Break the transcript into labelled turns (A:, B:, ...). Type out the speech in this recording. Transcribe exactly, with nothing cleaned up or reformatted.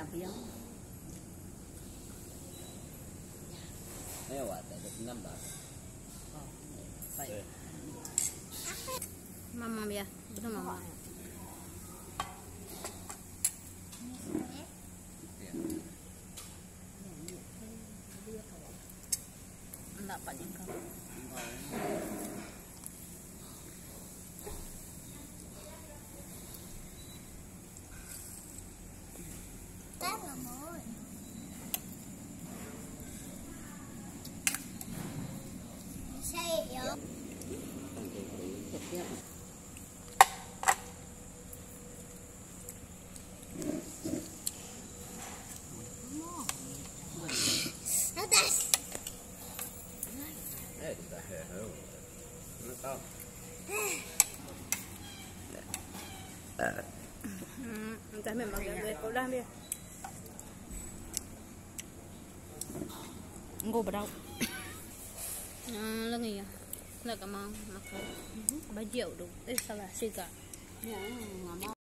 A: tạm biệt.
B: Ayo wat, ada enam bak.
A: Oh, baik.
C: Mama ya, betul mama. Enggak panjang kau.
B: Eh, kita heo. Nó to.
C: Entah memang dia kau dah dia. Ngô bào. Lagi ya. Là cả mau makan. Ba triệu đủ. Đây sao là xì cả.